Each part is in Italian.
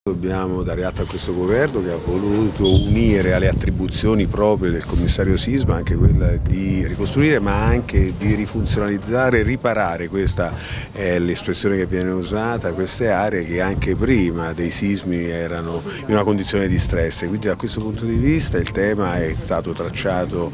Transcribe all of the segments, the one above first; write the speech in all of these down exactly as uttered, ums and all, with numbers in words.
Dobbiamo dare atto a questo governo che ha voluto unire alle attribuzioni proprie del commissario sisma anche quella di ricostruire, ma anche di rifunzionalizzare e riparare, questa è l'espressione che viene usata, queste aree che anche prima dei sismi erano in una condizione di stress. Quindi da questo punto di vista il tema è stato tracciato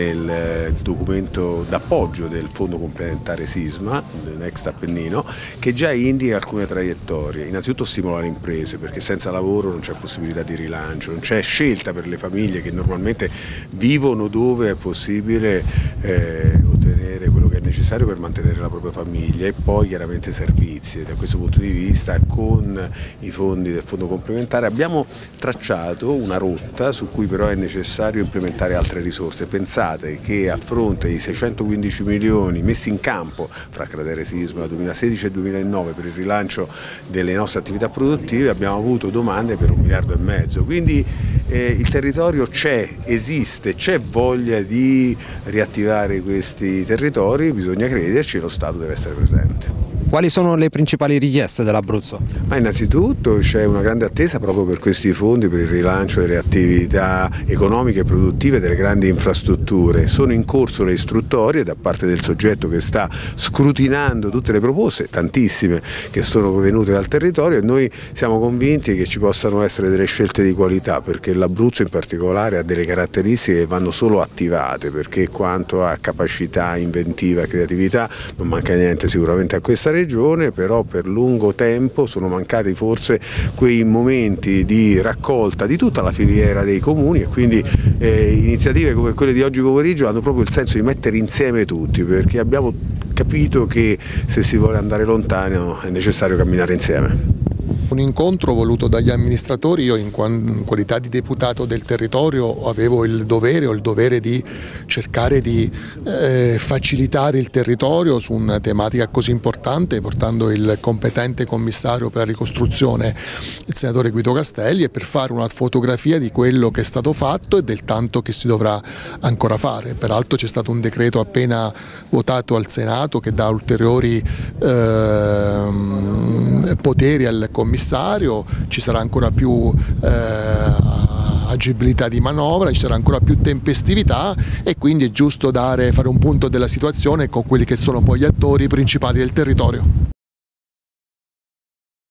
nel documento d'appoggio del Fondo Complementare Sisma, del Next Appennino, che già indica alcune traiettorie. Innanzitutto stimola le imprese, perché senza lavoro non c'è possibilità di rilancio, non c'è scelta per le famiglie che normalmente vivono dove è possibile eh, ottenere quello che è necessario per mantenere la propria famiglia, e poi chiaramente servizi. E da questo punto di vista con i fondi del fondo complementare abbiamo tracciato una rotta su cui però è necessario implementare altre risorse. Pensate che a fronte di seicentoquindici milioni messi in campo fra cratere sisma duemilasedici e duemilanove per il rilancio delle nostre attività produttive, abbiamo avuto domande per un miliardo e mezzo, quindi eh, il territorio c'è, esiste, c'è voglia di riattivare questi territori, bisogna crederci e lo Stato deve essere presente. Quali sono le principali richieste dell'Abruzzo? Ma innanzitutto c'è una grande attesa proprio per questi fondi per il rilancio delle attività economiche e produttive delle grandi infrastrutture. Sono in corso le istruttorie da parte del soggetto che sta scrutinando tutte le proposte, tantissime che sono venute dal territorio, e noi siamo convinti che ci possano essere delle scelte di qualità, perché l'Abruzzo in particolare ha delle caratteristiche che vanno solo attivate, perché quanto a capacità inventiva e creatività non manca niente sicuramente a questa regione. Regione, però per lungo tempo sono mancati forse quei momenti di raccolta di tutta la filiera dei comuni, e quindi eh, iniziative come quelle di oggi pomeriggio hanno proprio il senso di mettere insieme tutti, perché abbiamo capito che se si vuole andare lontano è necessario camminare insieme. Un incontro voluto dagli amministratori. Io in qualità di deputato del territorio avevo il dovere, ho il dovere di cercare di eh, facilitare il territorio su una tematica così importante, portando il competente commissario per la ricostruzione, il senatore Guido Castelli, e per fare una fotografia di quello che è stato fatto e del tanto che si dovrà ancora fare. Peraltro c'è stato un decreto appena votato al Senato che dà ulteriori eh, poteri al commissario. Ci sarà ancora più eh, agibilità di manovra, ci sarà ancora più tempestività, e quindi è giusto dare, fare un punto della situazione con quelli che sono poi gli attori principali del territorio.